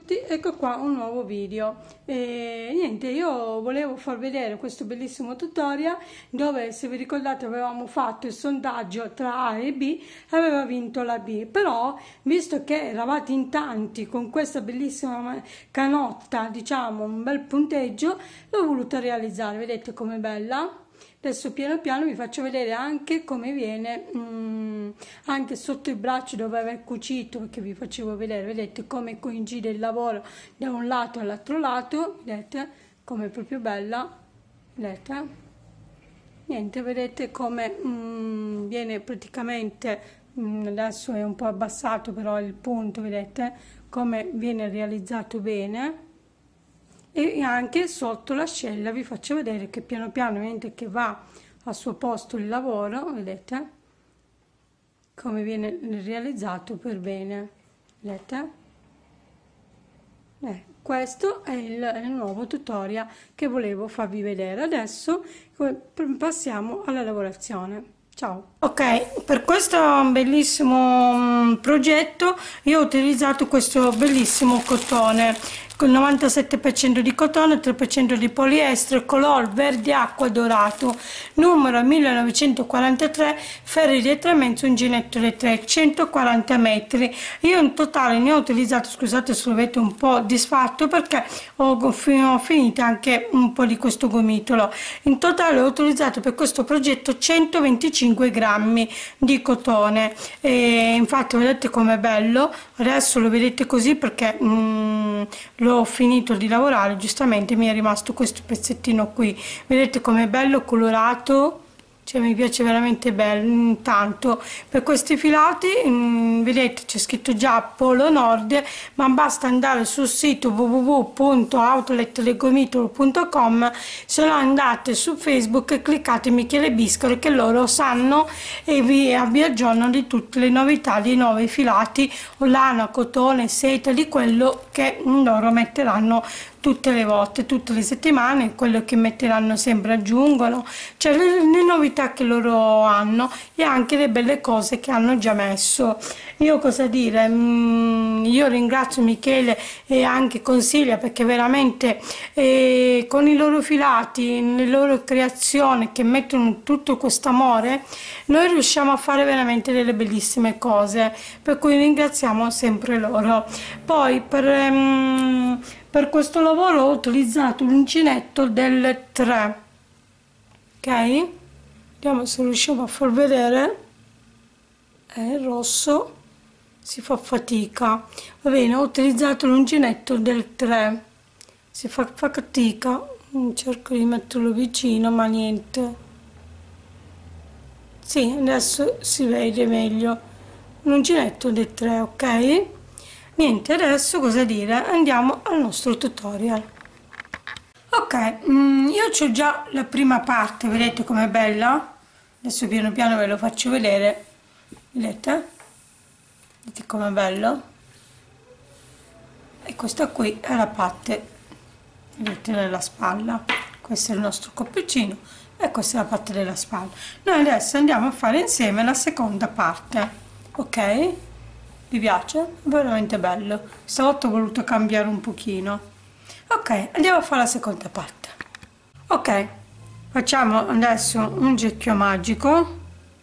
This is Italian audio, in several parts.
tutti, ecco qua un nuovo video. E niente, io volevo far vedere questo bellissimo tutorial dove, se vi ricordate, avevamo fatto il sondaggio tra A e B e aveva vinto la B, però visto che eravate in tanti con questa bellissima canotta, diciamo un bel punteggio, l'ho voluta realizzare. Vedete com'è bella? Adesso piano piano vi faccio vedere anche come viene anche sotto il braccio dove aveva cucito, perché vi facevo vedere, vedete come coincide il lavoro da un lato all'altro lato, vedete come è proprio bella, vedete, niente, vedete come viene praticamente, adesso è un po' abbassato però il punto, vedete come viene realizzato bene. E anche sotto l'ascella vi faccio vedere che piano piano, mentre che va al suo posto il lavoro, vedete come viene realizzato per bene, vedete? Questo è il nuovo tutorial che volevo farvi vedere. Adesso passiamo alla lavorazione. Ciao. Ok, per questo bellissimo progetto io ho utilizzato questo bellissimo cotone con 97% di cotone, 3% di poliestere, color verde acqua dorato, numero 1943, ferri di 3 uncinetto di 3, 140 metri. Io in totale ne ho utilizzato, scusate se lo vedete un po' disfatto perché ho finito anche un po' di questo gomitolo. In totale ho utilizzato per questo progetto 125 grammi di cotone e infatti vedete com'è bello. Adesso lo vedete così perché l'ho finito di lavorare, giustamente mi è rimasto questo pezzettino qui, vedete com'è bello colorato, cioè mi piace veramente bello. Tanto per questi filati vedete c'è scritto già Polo Nord, ma basta andare sul sito www.outletlegomitolo.com, se no andate su Facebook e cliccate Michele Biscolo, che loro sanno e vi aggiornano di tutte le novità, di nuovi filati, lana, cotone, seta, di quello che loro metteranno tutte le volte, tutte le settimane, quello che metteranno sempre aggiungono, cioè le novità che loro hanno e anche le belle cose che hanno già messo. Io cosa dire, io ringrazio Michele e anche Consiglia perché veramente con i loro filati, le loro creazioni che mettono tutto questo amore, noi riusciamo a fare veramente delle bellissime cose, per cui ringraziamo sempre loro. Poi per questo lavoro ho utilizzato l'uncinetto del 3, ok? Vediamo se riusciamo a far vedere. Il rosso si fa fatica, va bene, ho utilizzato l'uncinetto del 3, si fa fatica, cerco di metterlo vicino ma niente, sì, adesso si vede meglio l'uncinetto del 3, ok? Niente, adesso cosa dire, andiamo al nostro tutorial. Ok, io c'ho già la prima parte, vedete com'è bella? Adesso piano piano ve lo faccio vedere, vedete? Vedete com'è bello? E questa qui è la parte, vedete, della spalla. Questo è il nostro cappuccino e questa è la parte della spalla. Noi adesso andiamo a fare insieme la seconda parte, ok? Vi piace? È veramente bello. Stavolta ho voluto cambiare un pochino. Ok, andiamo a fare la seconda parte. Ok, facciamo adesso un gecchio magico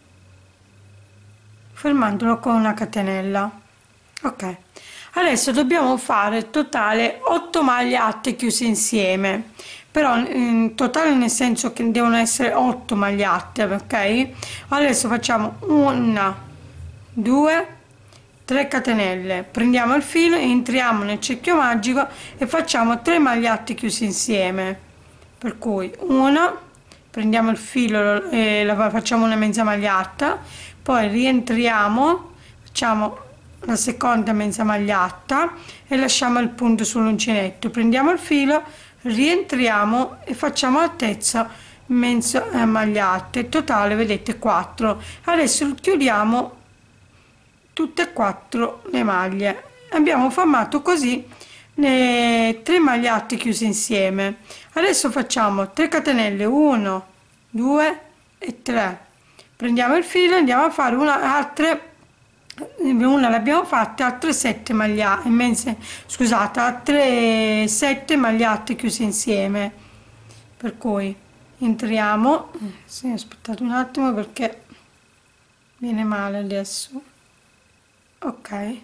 fermandolo con una catenella. Ok, adesso dobbiamo fare totale 8 maglie alte chiuse insieme, però in totale nel senso che devono essere 8 maglie alte, ok? Adesso facciamo 1, 2, 3 catenelle, prendiamo il filo, entriamo nel cerchio magico e facciamo 3 maglie alte chiuse insieme, per cui 1, prendiamo il filo e facciamo una mezza maglia alta, poi rientriamo, facciamo la seconda mezza maglia alta e lasciamo il punto sull'uncinetto, prendiamo il filo, rientriamo e facciamo altezza mezza maglia alta, in totale vedete 4. Adesso chiudiamo tutte e 4 le maglie. Abbiamo formato così le 3 maglie alte chiuse insieme. Adesso facciamo 3 catenelle, 1, 2 e 3, prendiamo il filo e andiamo a fare altre una l'abbiamo fatta, altre 7 magliate, scusate, altre 7 magliate chiuse insieme, per cui entriamo, sì, aspettate un attimo perché viene male adesso, ok,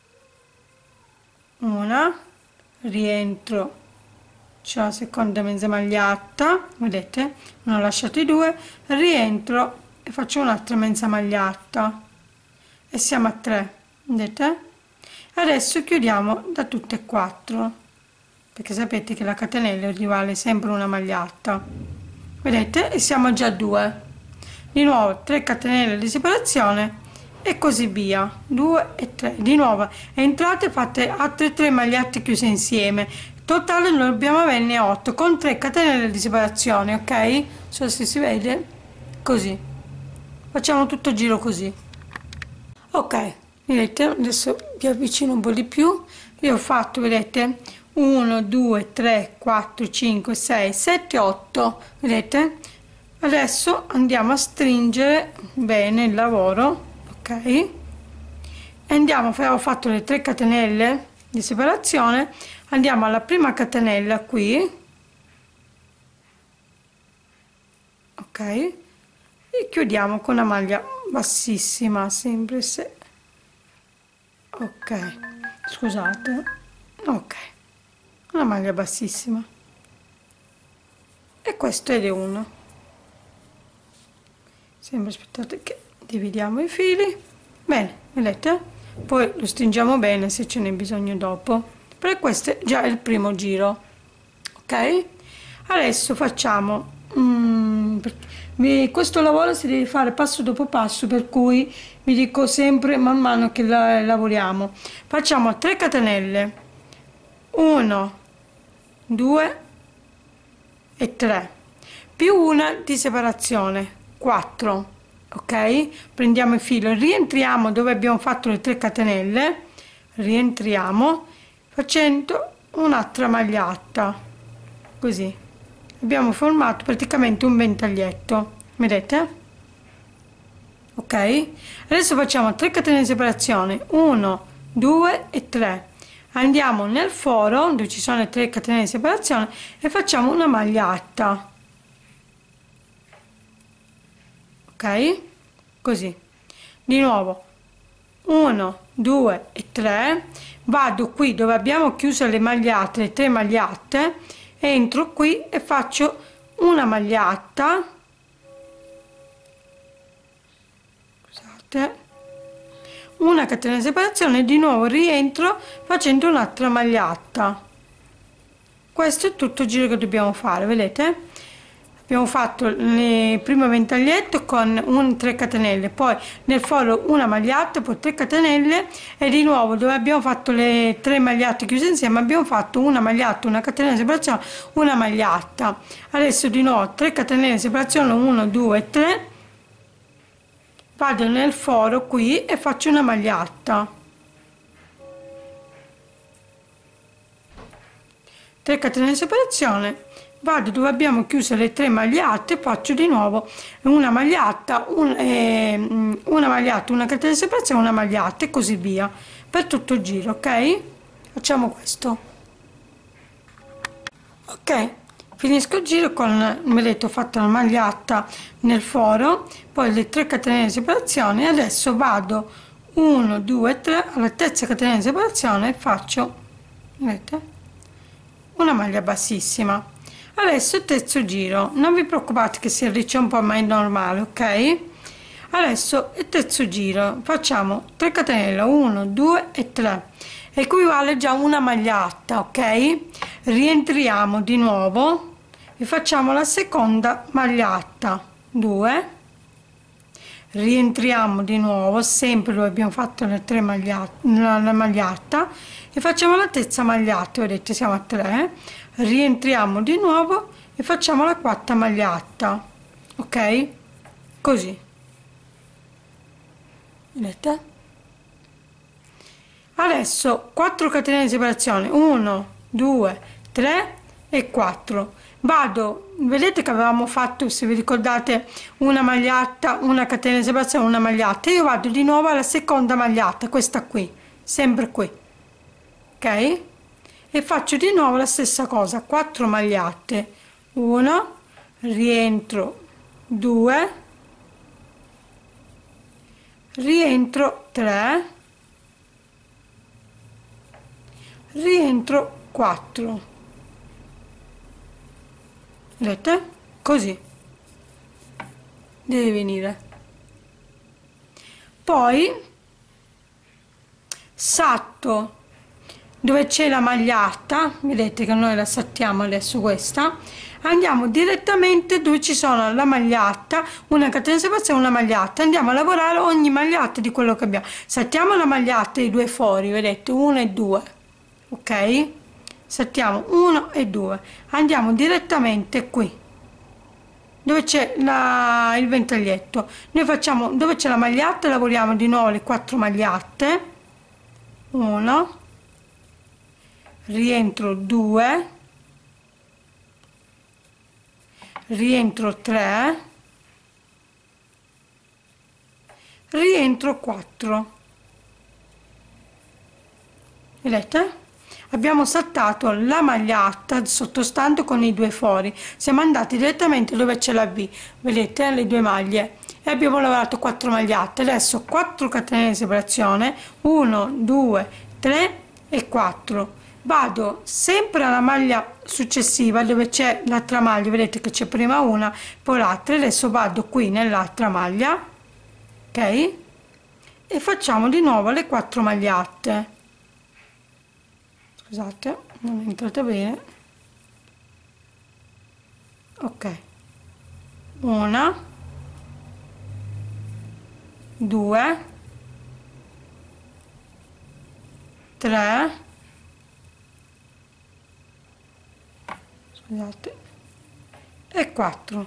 una, rientro, c'è la seconda mezza magliata, vedete, ne ho lasciati 2, rientro e faccio un'altra mezza magliata e siamo a 3, vedete? Adesso chiudiamo da tutte e 4, perché sapete che la catenella equivale sempre una magliata, vedete? E siamo già a 2, di nuovo 3 catenelle di separazione e così via, 2 e 3, di nuovo entrate, fate altre 3 magliette chiuse insieme, totale ne dobbiamo averne 8 con 3 catenelle di separazione, ok? So se si vede, così facciamo tutto il giro così. Ok, vedete, adesso vi avvicino un po' di più. Io ho fatto, vedete, 1 2 3 4 5 6 7 8, vedete? Adesso andiamo a stringere bene il lavoro, ok? E andiamo, avevo fatto le 3 catenelle di separazione, andiamo alla prima catenella qui, ok? E chiudiamo con una maglia bassissima, semplice, ok, scusate, ok, una maglia bassissima, e questo è uno, sempre, aspettate che dividiamo i fili, bene, vedete, poi lo stringiamo bene se ce n'è bisogno dopo, per questo è già il primo giro, ok? Adesso facciamo questo lavoro si deve fare passo dopo passo, per cui vi dico sempre man mano che lavoriamo. Facciamo 3 catenelle, 1 2 e 3 più una di separazione, 4, ok? Prendiamo il filo, rientriamo dove abbiamo fatto le 3 catenelle, rientriamo facendo un'altra magliata, così abbiamo formato praticamente un ventaglietto, vedete? Ok, adesso facciamo 3 catenelle di separazione, 1 2 e 3, andiamo nel foro dove ci sono le 3 catenelle di separazione e facciamo una magliata, ok, così, di nuovo 1 2 e 3, vado qui dove abbiamo chiuso le magliate, le 3 magliate, entro qui e faccio una magliata, scusate, una catena di separazione e di nuovo rientro facendo un'altra magliata. Questo è tutto il giro che dobbiamo fare, vedete? Abbiamo fatto il primo ventaglietto con 3 catenelle, poi nel foro una magliata, poi 3 catenelle e di nuovo dove abbiamo fatto le 3 magliate chiuse insieme abbiamo fatto una magliata, una catenella di separazione, una magliata. Adesso di nuovo 3 catenelle di separazione, 1 2 3, vado nel foro qui e faccio una magliata, 3 catenelle di separazione, vado dove abbiamo chiuso le 3 magliate, faccio di nuovo una magliata, una magliata, una catena di separazione, una magliata e così via per tutto il giro, ok? Facciamo questo, ok? Finisco il giro con, come detto, ho fatto la magliata nel foro, poi le 3 catenelle di separazione, adesso vado 1 2 3 alla terza catena di separazione e faccio, vedete, una maglia bassissima. Adesso il terzo giro, non vi preoccupate che si arriccia un po', ma è normale, ok? Adesso il terzo giro, facciamo 3 catenelle, 1 2 e 3, equivale già una magliata, ok? Rientriamo di nuovo e facciamo la seconda magliata, 2, rientriamo di nuovo sempre dove abbiamo fatto le 3 magliate, la magliata, e facciamo la terza magliata, vedete siamo a 3, rientriamo di nuovo e facciamo la quarta magliata, ok, così, vedete? Adesso 4 catenelle di separazione, 1 2 3 e 4, vado, vedete che avevamo fatto, se vi ricordate, una magliata, una catena di separazione, una magliata, io vado di nuovo alla seconda magliata, questa qui, sempre qui, ok, e faccio di nuovo la stessa cosa, 4 magliette, 1, rientro 2, rientro 3, rientro 4, vedete? Così deve venire. Poi salto dove c'è la magliata, vedete che noi la saltiamo adesso questa, andiamo direttamente dove ci sono la magliata, una catena di separazione, una magliata, andiamo a lavorare ogni magliata di quello che abbiamo, saltiamo la magliata i due fori, vedete, 1 e 2, ok, saltiamo 1 e 2, andiamo direttamente qui dove c'è il ventaglietto, noi facciamo dove c'è la magliata, lavoriamo di nuovo le 4 magliette, 1, rientro 2, rientro 3, rientro 4, vedete? Abbiamo saltato la magliata sottostante con i due fori, siamo andati direttamente dove c'è la V, vedete le due maglie, e abbiamo lavorato 4 magliette. Adesso 4 catene di separazione, 1 2 3 e 4, vado sempre alla maglia successiva dove c'è l'altra maglia, vedete che c'è prima una poi l'altra, adesso vado qui nell'altra maglia, ok, e facciamo di nuovo le 4 magliette. Scusate, non è entrata bene, ok, 1 2 3, scusate, e 4.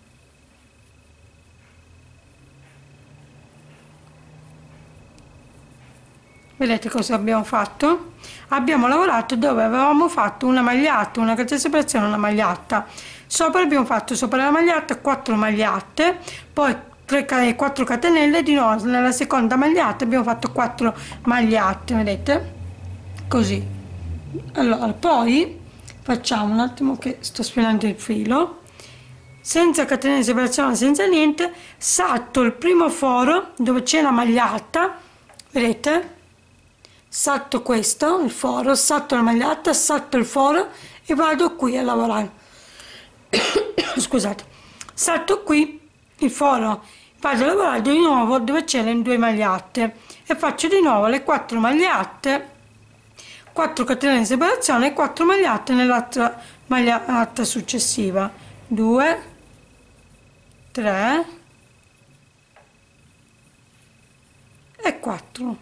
Vedete cosa abbiamo fatto? Abbiamo lavorato dove avevamo fatto una magliata, una catena di separazione, una magliata. Sopra abbiamo fatto sopra la magliata 4 magliette, poi 4 catenelle, di nuovo nella seconda magliata abbiamo fatto 4 magliette, vedete? Così. Allora, poi facciamo un attimo che sto spennendo il filo, senza catena di separazione, senza niente, salto il primo foro dove c'è la magliata, vedete? Salto questo, il foro, salto la magliata, salto il foro e vado qui a lavorare. Scusate, salto qui il foro, vado a lavorare di nuovo dove c'è le due magliette e faccio di nuovo le 4 magliette, 4 catene di separazione e 4 magliette nell'altra magliata successiva, 2 3 e 4,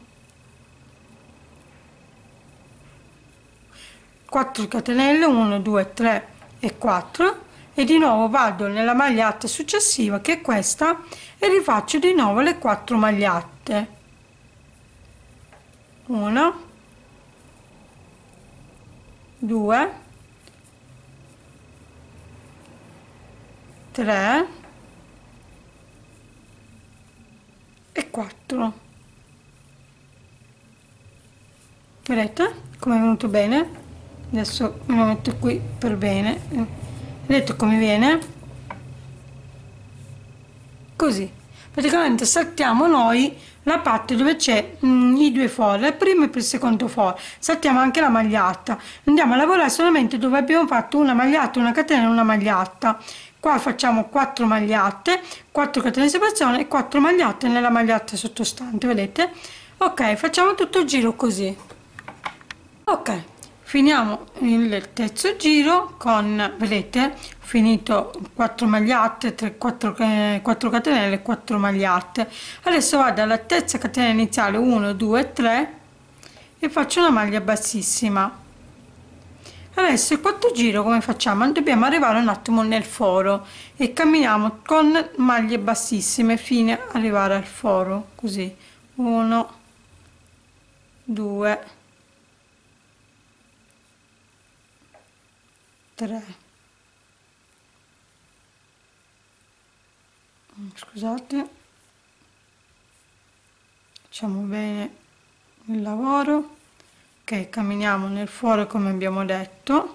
4 catenelle, 1 2 3 e 4, e di nuovo vado nella magliata successiva che è questa e rifaccio di nuovo le 4 magliette, 1 2 3 e 4. Vedete come è venuto bene? Adesso me lo metto qui per bene, vedete come viene? Così praticamente saltiamo noi la parte dove c'è i due fori, il primo e il secondo foro, saltiamo anche la magliata, andiamo a lavorare solamente dove abbiamo fatto una magliata, una catena e una magliata. Qua facciamo 4 magliette, 4 catene di separazione e 4 magliette nella magliata sottostante, vedete? Ok, facciamo tutto il giro così. Ok, finiamo il terzo giro con, vedete, finito 4 magliette, 4 catenelle, 4 magliette. Adesso vado alla terza catena iniziale, 1 2 3, e faccio una maglia bassissima. Adesso il quarto giro come facciamo? Dobbiamo arrivare un attimo nel foro e camminiamo con maglie bassissime fino ad arrivare al foro, così 1 2 3 scusate, facciamo bene il lavoro. Ok, camminiamo nel foro come abbiamo detto.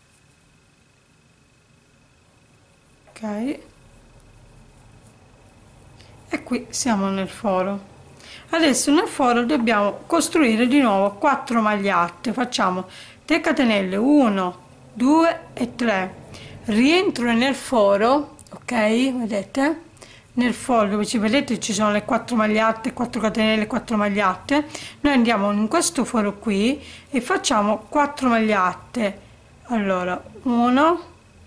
Ok, e qui siamo nel foro. Adesso nel foro dobbiamo costruire di nuovo 4 magliette. Facciamo 3 catenelle, 1 2 e 3, rientro nel foro, ok, vedete nel foro dove ci vedete ci sono le 4 magliette, 4 catenelle, 4 magliette. Noi andiamo in questo foro qui e facciamo 4 magliette. Allora 1,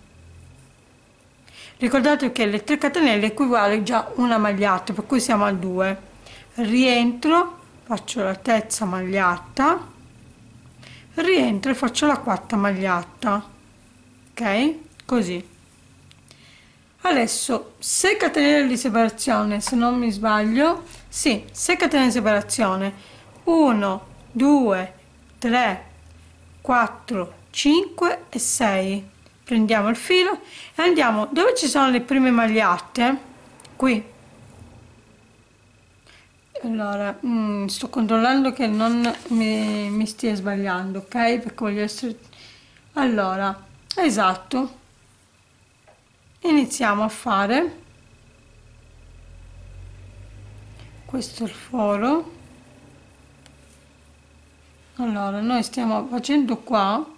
ricordate che le 3 catenelle equivale già una maglietta, per cui siamo a 2. Rientro, faccio la terza maglietta, rientro e faccio la quarta maglietta, ok, così. Adesso 6 catenelle di separazione, se non mi sbaglio, sì, 6 catenelle di separazione, 1 2 3 4 5 e 6. Prendiamo il filo e andiamo dove ci sono le prime magliette, qui. Allora sto controllando che non mi stia sbagliando, ok, perché voglio essere, allora, esatto, iniziamo a fare, questo è il foro. Allora noi stiamo facendo qua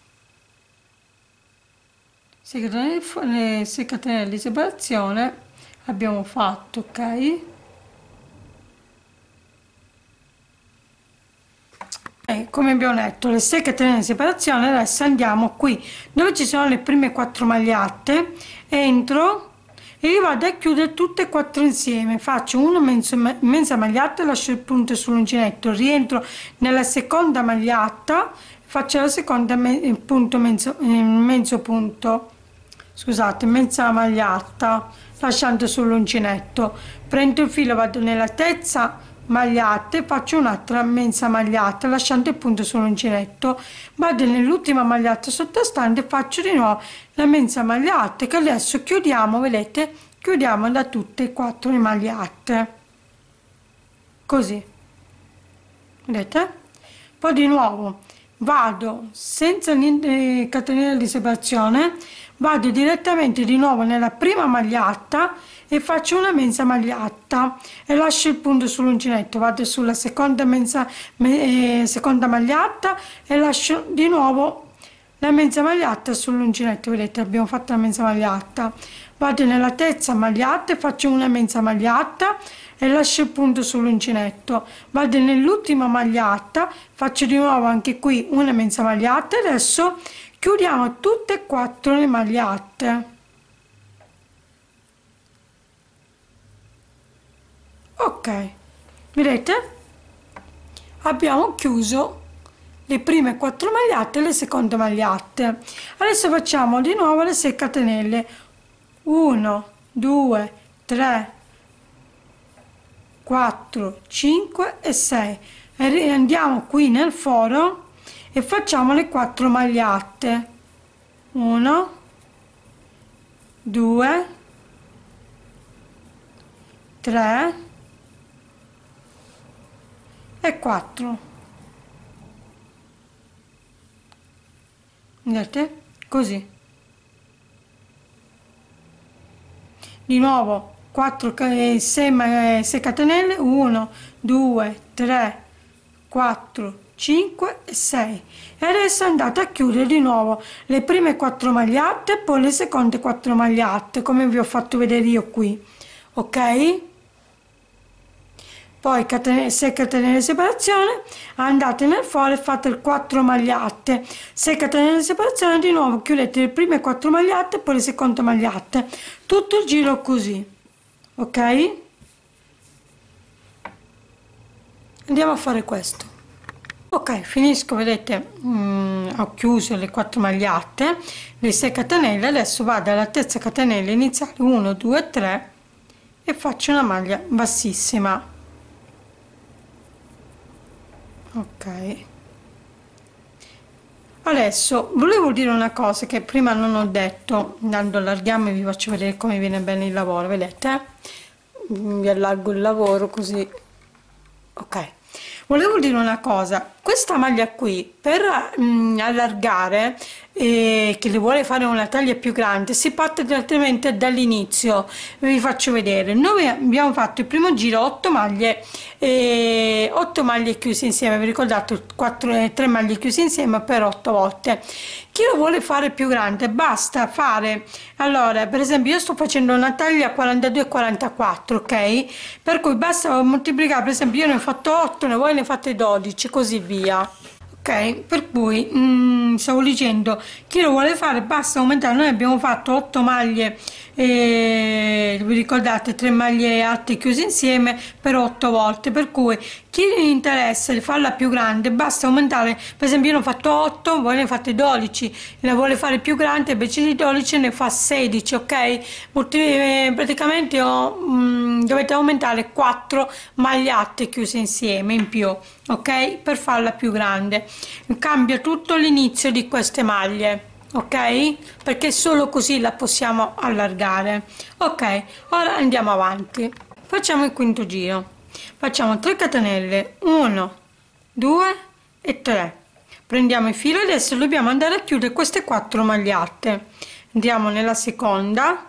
6 catenelle, 6 catenelle di separazione abbiamo fatto, ok. E come abbiamo detto le 6 catenelle di separazione, adesso andiamo qui dove ci sono le prime 4 magliette, entro e io vado a chiudere tutte e 4 insieme, faccio una mezza maglietta, lascio il punto sull'uncinetto, rientro nella seconda maglietta, faccio la seconda punto mezzo punto, scusate, mezza maglietta lasciando sull'uncinetto, prendo il filo, vado nella terza maglietta e faccio un'altra mezza maglietta lasciando il punto sull'uncinetto, vado nell'ultima maglietta sottostante e faccio di nuovo la mezza maglietta che adesso chiudiamo, vedete, chiudiamo da tutte e 4 le magliette, così, vedete. Poi di nuovo vado senza niente catenelle di separazione, vado direttamente di nuovo nella prima maglietta e faccio una mezza maglietta e lascio il punto sull'uncinetto, vado sulla seconda seconda maglietta e lascio di nuovo la mezza maglietta sull'uncinetto, vedete abbiamo fatto la mezza maglietta, vado nella terza maglietta e faccio una mezza maglietta e lascio il punto sull'uncinetto, vado nell'ultima maglietta, faccio di nuovo anche qui una mezza maglietta e adesso chiudiamo tutte e 4 le magliette. Ok, vedete abbiamo chiuso le prime 4 magliette e le seconde magliette. Adesso facciamo di nuovo le 6 catenelle, 1 2 3 4 5 e 6 e andiamo qui nel foro e facciamo le 4 magliette, 1 2 3 e 4, vedete, così. Di nuovo 4 6 catenelle, 1 2 3 4 5 e 6 e adesso andate a chiudere di nuovo le prime 4 magliette e poi le seconde 4 magliette come vi ho fatto vedere io qui, ok. Poi 6 catenelle di separazione, andate nel foro e fate 4 magliette, 6 catenelle di separazione, di nuovo chiudete le prime 4 magliette e poi le seconde magliette, tutto il giro così, ok. Andiamo a fare questo. Ok, finisco, vedete, ho chiuso le 4 magliette, le 6 catenelle, adesso vado alla terza catenella iniziale, 1 2 3 e faccio una maglia bassissima, ok, Adesso volevo dire una cosa che prima non ho detto, andando allarghiamo e vi faccio vedere come viene bene il lavoro, vedete? Vi allargo il lavoro così, ok. Volevo dire una cosa, questa maglia qui per allargare che le vuole fare una taglia più grande si parte direttamente dall'inizio. Vi faccio vedere, noi abbiamo fatto il primo giro 8 maglie, 8 maglie chiuse insieme, vi ricordate, 3 maglie chiuse insieme per 8 volte. Chi lo vuole fare più grande basta fare, allora per esempio io sto facendo una taglia 42 e 44, ok, per cui basta moltiplicare, per esempio io ne ho fatto 8, voi ne fate 12, così via. Ok, per cui stavo dicendo, chi lo vuole fare basta aumentare. Noi abbiamo fatto 8 maglie, vi ricordate, 3 maglie alte chiuse insieme per 8 volte, per cui chi interessa di farla più grande basta aumentare. Per esempio io ne ho fatto 8, voi ne fate 12, la vuole fare più grande invece di 12 ne fa 16, ok. Praticamente dovete aumentare 4 maglie alte chiuse insieme in più, ok, per farla più grande. Cambia tutto l'inizio di queste maglie, ok, perché solo così la possiamo allargare. Ok, ora andiamo avanti, facciamo il quinto giro, facciamo 3 catenelle, 1 2 e 3, prendiamo il filo. Adesso dobbiamo andare a chiudere queste 4 magliette, andiamo nella seconda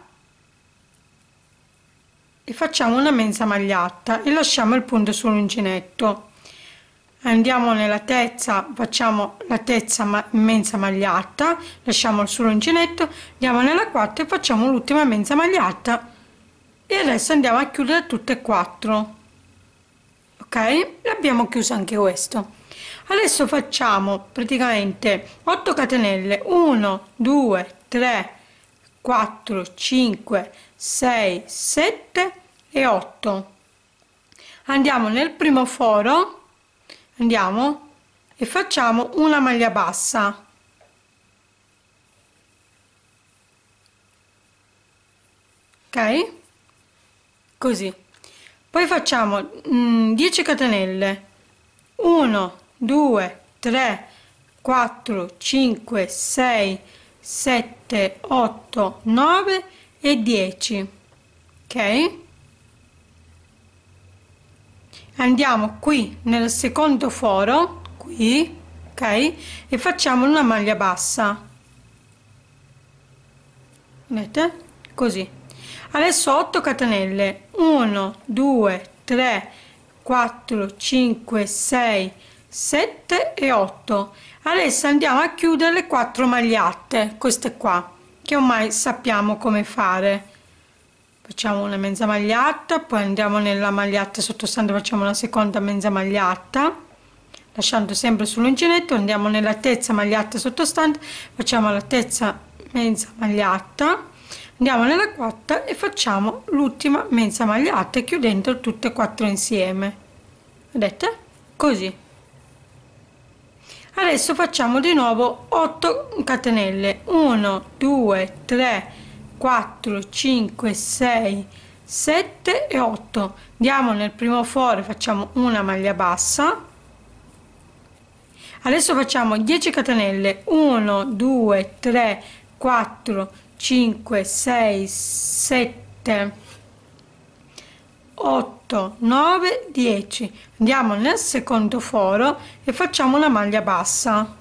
e facciamo una mezza magliata e lasciamo il punto sull'uncinetto. Andiamo nella terza, facciamo la terza mezza magliata, lasciamo il sull'uncinetto, andiamo nella quarta e facciamo l'ultima mezza magliata e adesso andiamo a chiudere tutte e 4, ok, abbiamo chiuso anche questo. Adesso facciamo praticamente 8 catenelle, 1 2 3 4 5 6 7 e 8. Andiamo nel primo foro, andiamo e facciamo una maglia bassa, ok, così. Poi facciamo 10 catenelle, 1 2 3 4 5 6 7 8 9 e 10, ok. Andiamo qui nel secondo foro, qui, ok, e facciamo una maglia bassa, vedete, così. Adesso 8 catenelle, 1 2 3 4 5 6 7 e 8. Adesso andiamo a chiudere le 4 magliette, queste qua, che ormai sappiamo come fare. Facciamo una mezza magliata, poi andiamo nella maglietta sottostante, facciamo una seconda mezza magliata, lasciando sempre sull'uncinetto, andiamo nella terza maglietta sottostante, facciamo la terza mezza magliata, andiamo nella quarta e facciamo l'ultima mezza magliata chiudendo tutte e 4 insieme, vedete, così. Adesso facciamo di nuovo 8 catenelle, 1 2 3 4 5 6 7 e 8. Andiamo nel primo foro, facciamo una maglia bassa. Adesso facciamo 10 catenelle, 1 2 3 4 5 6 7 8 9 10. Andiamo nel secondo foro e facciamo una maglia bassa.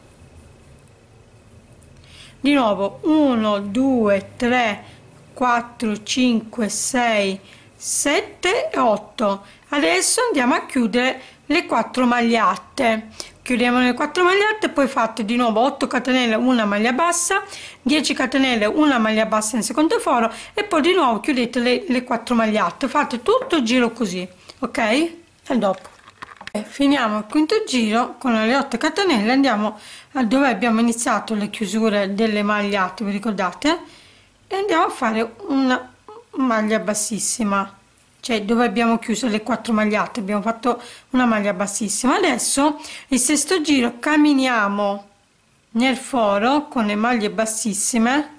Di nuovo 1 2 3 4 5 6 7 e 8. Adesso andiamo a chiudere le 4 magliette, chiudiamo le 4 magliette, poi fate di nuovo 8 catenelle, una maglia bassa, 10 catenelle, una maglia bassa nel secondo foro e poi di nuovo chiudete le 4 magliette, fate tutto il giro così, ok, e dopo finiamo il quinto giro con le 8 catenelle, andiamo a dove abbiamo iniziato le chiusure delle magliette, vi ricordate, e andiamo a fare una maglia bassissima, cioè dove abbiamo chiuso le 4 magliette abbiamo fatto una maglia bassissima. Adesso il sesto giro camminiamo nel foro con le maglie bassissime,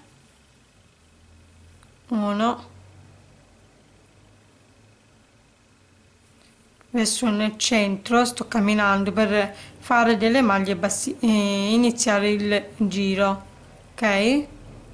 1 verso nel centro, sto camminando per fare delle maglie bassi, iniziare il giro, ok?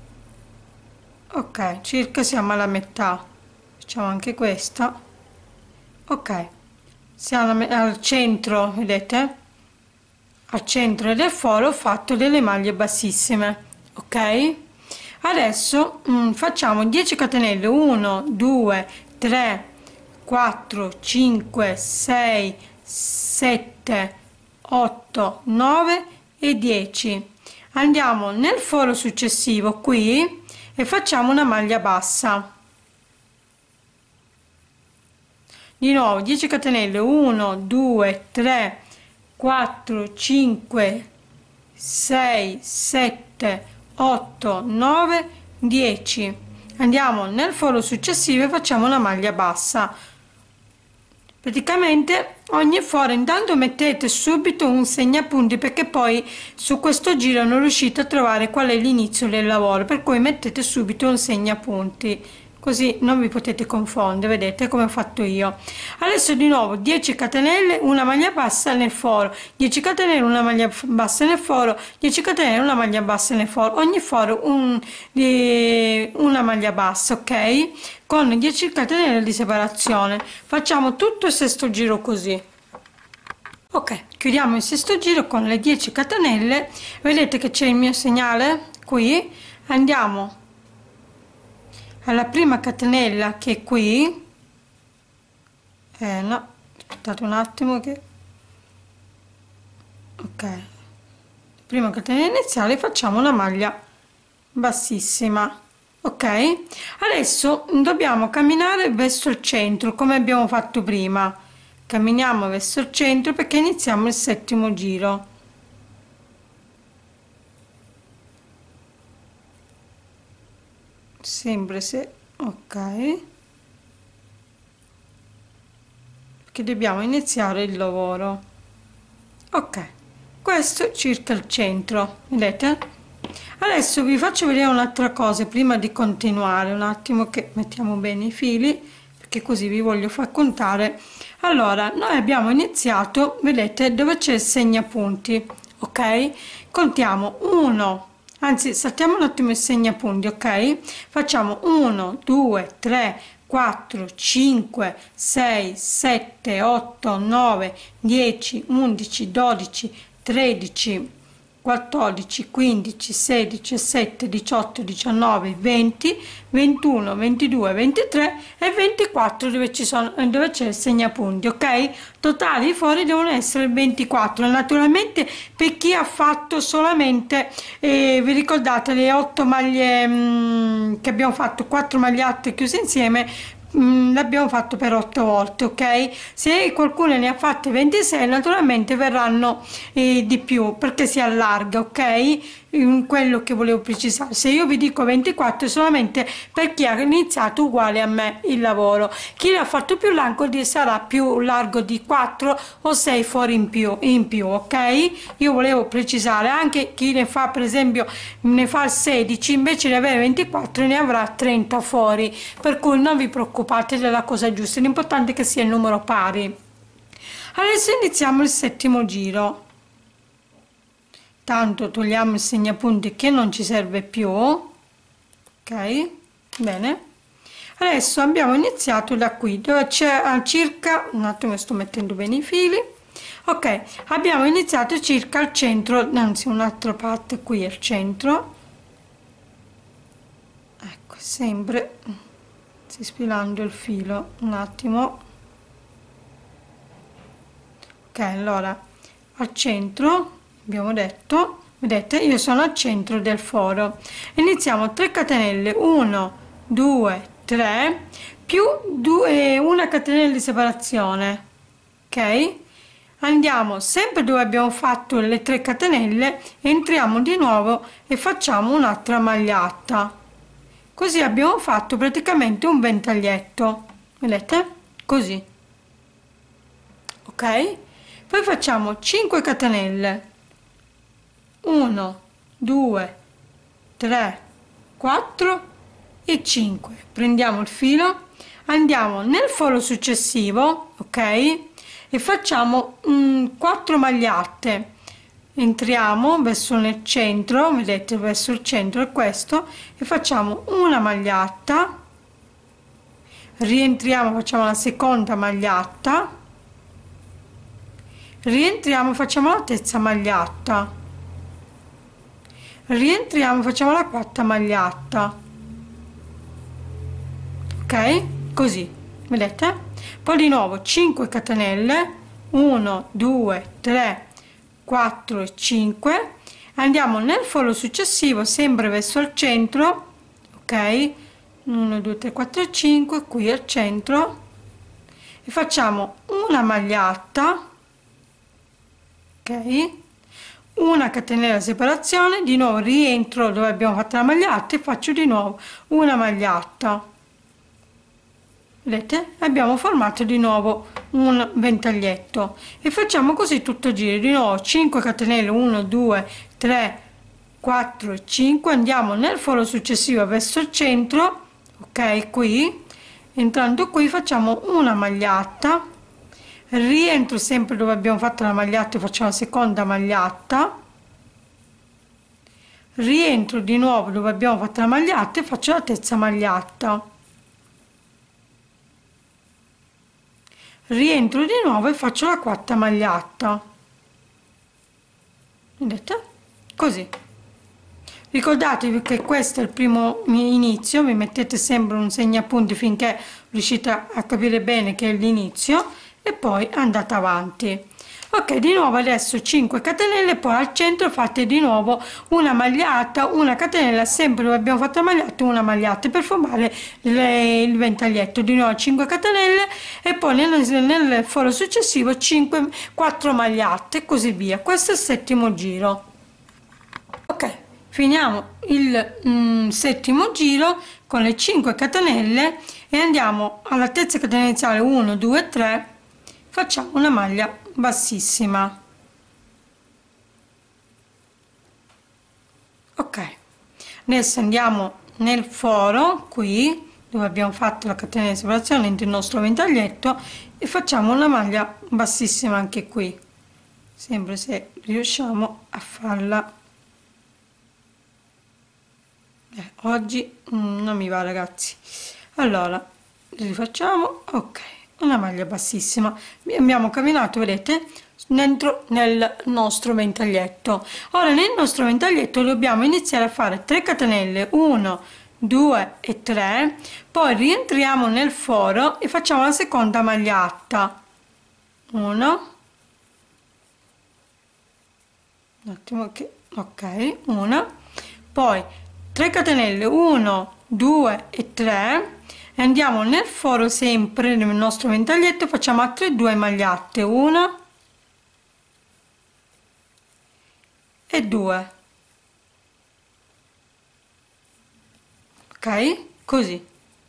Ok, circa siamo alla metà, facciamo anche questa, ok, siamo al centro, vedete? Al centro del foro ho fatto delle maglie bassissime, ok? Adesso facciamo 10 catenelle, 1 2 3 4 5 6 7 8 9 e 10. Andiamo nel foro successivo qui e facciamo una maglia bassa. Di nuovo 10 catenelle, 1 2 3 4 5 6 7 8 9 10. Andiamo nel foro successivo e facciamo una maglia bassa. Praticamente ogni foro, intanto mettete subito un segnapunti, perché poi su questo giro non riuscite a trovare qual è l'inizio del lavoro, per cui mettete subito un segnapunti, così non vi potete confondere. Vedete come ho fatto io. Adesso di nuovo 10 catenelle, una maglia bassa nel foro, 10 catenelle, una maglia bassa nel foro, 10 catenelle, una maglia bassa nel foro, ogni foro una maglia bassa, ok, con 10 catenelle di separazione. Facciamo tutto il sesto giro così. Ok, chiudiamo il sesto giro con le 10 catenelle. Vedete che c'è il mio segnale qui. Andiamo alla prima catenella che è qui, no, aspettate un attimo che, ok, prima catenella iniziale, facciamo una maglia bassissima, ok. Adesso dobbiamo camminare verso il centro come abbiamo fatto prima, camminiamo verso il centro perché iniziamo il settimo giro. Sempre se, ok, perché dobbiamo iniziare il lavoro, ok, questo è circa il centro, vedete. Adesso vi faccio vedere un'altra cosa prima di continuare, un attimo che mettiamo bene i fili, perché così vi voglio far contare. Allora, noi abbiamo iniziato, vedete dove c'è il segnapunti, ok, contiamo 1, anzi saltiamo un attimo il segnapunti, ok, facciamo 1 2 3 4 5 6 7 8 9 10 11 12 13 14 15 16 17 18 19 20 21 22 23 e 24 dove c'è il segnapunti, ok. Totali i fori devono essere 24. Naturalmente per chi ha fatto solamente vi ricordate le 8 maglie che abbiamo fatto, 4 magliette chiuse insieme, l'abbiamo fatto per 8 volte, ok. Se qualcuno ne ha fatte 26 naturalmente verranno di più perché si allarga, ok. Quello che volevo precisare, se io vi dico 24 è solamente per chi ha iniziato uguale a me il lavoro. Chi l'ha fatto più largo sarà più largo di 4 o 6 fori in più, ok. Io volevo precisare anche chi ne fa, per esempio ne fa 16, invece di avere 24 ne avrà 30 fori, per cui non vi preoccupate della cosa giusta, l'importante è che sia il numero pari. Adesso iniziamo il settimo giro. Tanto togliamo il segnapunti che non ci serve più, ok, bene. Adesso abbiamo iniziato da qui dove c'è circa un attimo, sto mettendo bene i fili, ok, abbiamo iniziato circa al centro, anzi un'altra parte qui al centro, ecco, sempre si sfilando il filo un attimo, ok. Allora al centro abbiamo detto, vedete io sono al centro del foro, iniziamo 3 catenelle, 1 2 3 più 2, una catenella di separazione, ok. Andiamo sempre dove abbiamo fatto le 3 catenelle, entriamo di nuovo e facciamo un'altra magliata, così abbiamo fatto praticamente un ventaglietto, vedete, così, ok. Poi facciamo 5 catenelle, 1 2 3 4 e 5, prendiamo il filo, andiamo nel foro successivo, ok, e facciamo 4 magliette. Entriamo verso nel centro, vedete, verso il centro è questo, e facciamo una maglietta, rientriamo, facciamo la seconda maglietta, rientriamo, facciamo la terza maglietta, rientriamo, facciamo la quarta maglietta, ok, così, vedete? Poi di nuovo 5 catenelle, 1 2 3 4 e 5, andiamo nel foro successivo sempre verso il centro, ok, 1 2 3 4 e 5, qui al centro, e facciamo una maglietta, ok, una catenella separazione, di nuovo rientro dove abbiamo fatto la maglietta e faccio di nuovo una maglietta, vedete, abbiamo formato di nuovo un ventaglietto e facciamo così tutto il giro. Di nuovo 5 catenelle, 1 2 3 4 e 5, andiamo nel foro successivo verso il centro, ok, qui entrando qui facciamo una maglietta, rientro sempre dove abbiamo fatto la maglietta e facciamo la seconda maglietta, rientro di nuovo dove abbiamo fatto la maglietta e faccio la terza maglietta, rientro di nuovo e faccio la quarta maglietta, vedete, così. Ricordatevi che questo è il primo inizio, vi mettete sempre un segnapunti finché riuscite a capire bene che è l'inizio e poi andate avanti. Ok, di nuovo adesso 5 catenelle, poi al centro fate di nuovo una maglietta, una catenella, sempre dove abbiamo fatto la maglietta, una maglietta per formare il ventaglietto. Di nuovo 5 catenelle e poi nel foro successivo 4 magliette e così via. Questo è il settimo giro. Ok, finiamo il settimo giro con le 5 catenelle e andiamo alla terza catenella iniziale, 1 2 3, facciamo una maglia bassissima, ok. Adesso andiamo nel foro qui dove abbiamo fatto la catena di separazione entro il nostro ventaglietto e facciamo una maglia bassissima anche qui, sempre se riusciamo a farla. Oggi non mi va, ragazzi. Allora rifacciamo, ok, una maglia bassissima, abbiamo camminato, vedete, dentro nel nostro ventaglietto. Ora nel nostro ventaglietto dobbiamo iniziare a fare 3 catenelle, 1 2 e 3, poi rientriamo nel foro e facciamo la seconda maglietta, 1, un attimo che, ok, 1, poi 3 catenelle, 1 2 e 3, e andiamo nel foro sempre nel nostro ventaglietto, facciamo altre 2 magliette, 1 e 2, ok, così.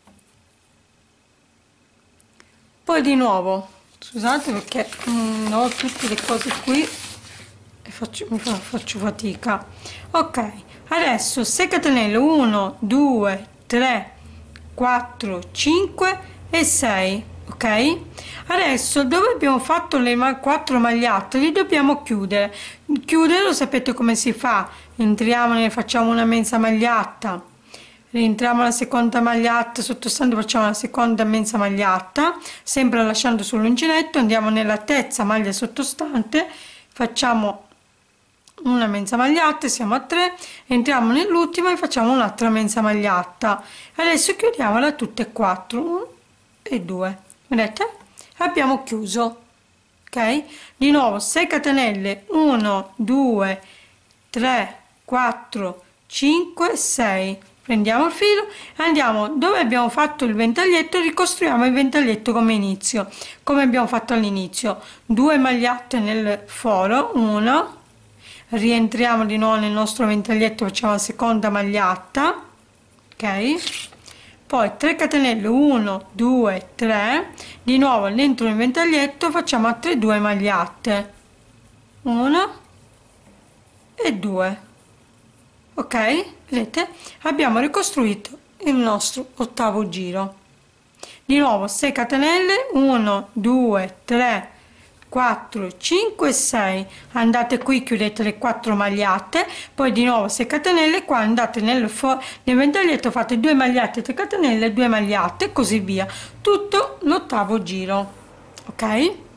Poi di nuovo, scusate perché ho tutte le cose qui e faccio fatica. Ok, adesso 6 catenelle, 1 2 3 4 5 e 6, ok. Adesso dove abbiamo fatto le 4 magliette li dobbiamo chiudere. Lo sapete come si fa, entriamo, ne facciamo una mezza maglietta, rientriamo alla seconda maglietta sottostante, facciamo la seconda mezza maglietta sempre lasciando sull'uncinetto, andiamo nella terza maglia sottostante, facciamo una mezza maglietta, siamo a 3, entriamo nell'ultima e facciamo un'altra mezza maglietta. Adesso chiudiamola tutte e 4, 1 e 2, vedete, abbiamo chiuso, ok. Di nuovo 6 catenelle, 1 2 3 4 5 6, prendiamo il filo e andiamo dove abbiamo fatto il ventaglietto, ricostruiamo il ventaglietto come inizio, come abbiamo fatto all'inizio, 2 magliette nel foro, 1, rientriamo di nuovo nel nostro ventaglietto, facciamo la seconda maglietta, ok, poi 3 catenelle, 1 2 3, di nuovo dentro il ventaglietto facciamo altre 2 magliette, 1 e 2, ok, vedete, abbiamo ricostruito il nostro ottavo giro. Di nuovo 6 catenelle, 1 2 3 4 5 6, andate qui, chiudete le 4 magliate, poi di nuovo 6 catenelle, qua andate nel ventaglietto, fate 2 magliate, 3 catenelle, 2 magliate, così via tutto l'ottavo giro, ok?